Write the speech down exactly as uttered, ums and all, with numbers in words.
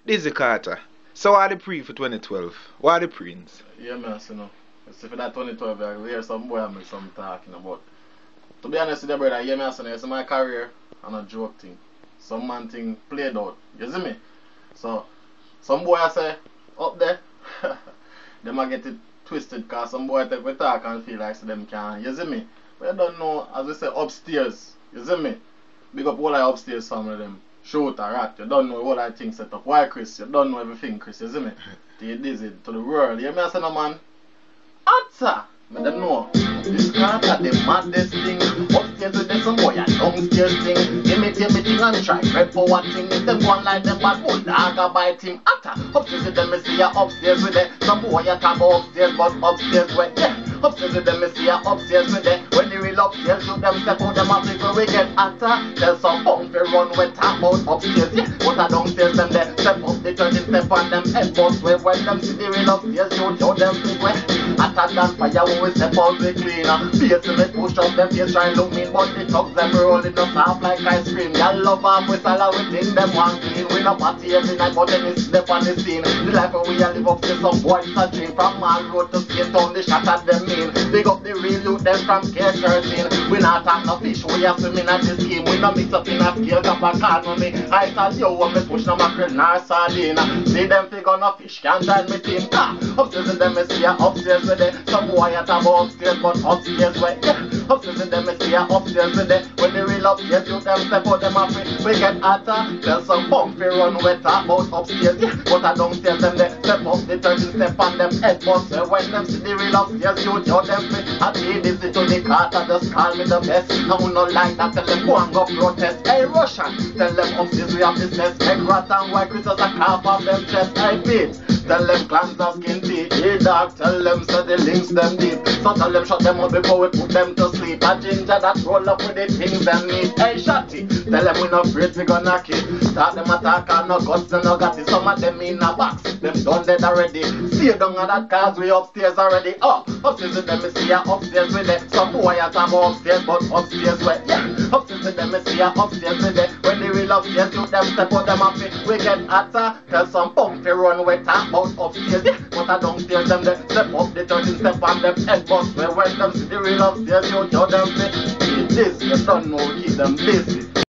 Dizee Carta. So what are the pre for twenty twelve? What are the prints? Yeah, man, so no. See for that twenty twelve, I hear some boy and some talking about. To be honest with you, brother, yeah, man, so it's my career and a joke thing. Some man thing played out. You see me? So, some boy I say, up there, they might get it twisted because some boy take we talk and feel like so them can. You see me? But I don't know, as we say, upstairs. You see me? Big up all I upstairs some of them. Shoot or rat, you don't know what I think set up. Why, Chris? You don't know everything, Chris, you see me? To you Dizee, to the world. You hear me? I say, no, man. Answer! Let them know. This Carta, the maddest thing. Upstairs with them, some boy, a downstairs thing. Imitate me thing and try grab for one thing. If them one like them bad, bull dog a bite him. Atta, upstairs with them, me see ya upstairs with them. Some boy, a talk upstairs, but upstairs wet. Yeah. Upstairs with them, me see ya upstairs with them. When they real upstairs, shoot them, step out them up before we get atta. Tell some bunk to run with talk about upstairs. Yeah. But a downstairs them there. Step up the turning step on them head bust way. When them see the real upstairs, shoot show them big way. Atta than fire when we step out we cleaner. Face me push up them face try look mean, but the thugs them rolling up soft like ice cream. Y'all love them with salad, we think them one clean. We no party every night, but then it's step on the scene. The life where we a live up to some boys a dream. From Mall Road to Skate Town, the shot at them mean. Big up the real youth them from K thirteen. We not talk no fish, we a swimming at the scheme. We no mix up in a scale, got a can with me. I tell you when me push no mackerel nor sardine. See them figure no fish can't join me team. Ah, upstairs with them me see ya upstairs with them. Some boy a talk upstairs, but upstairs wet. Yeah, upstairs with them me see ya upstairs with them. When they real upstairs, you them step out them happy. We get hotter, tell some bump fi run wet about upstairs. Yeah, but I downstairs them they step up the thirteen step on them head bust. When them see the real upstairs, you tell them fi. I see this to the Carta, just call me the best. I will not like that, tell them go and go protest. Hey Russian, tell them upstairs we have business. Egg rat and white Christmas a carve off them chest. Hey Pete, tell them clans are skin teeth. Hey dog, tell them so the links them deep. So tell them shut them up before we put them to sleep. A ginger that roll up with the things them need. Hey Shotty, tell them we not afraid we gonna kill. Start them attack and no guts and no got it. Some of them in a box, them done dead already. See you down on that cars we upstairs already. Up, oh, upstairs with them me see ya upstairs with them. Some boy a talk upstairs but upstairs wet. Yeah, upstairs with them me see ya upstairs with them. When they real upstairs you them step out them happy. We get hotter, tell some pump to run wet talk about upstairs. Yeah, but I downstairs them they step up the thirteen step on them head bust. When them see the real upstairs you tell them say this, you don't know keep them busy.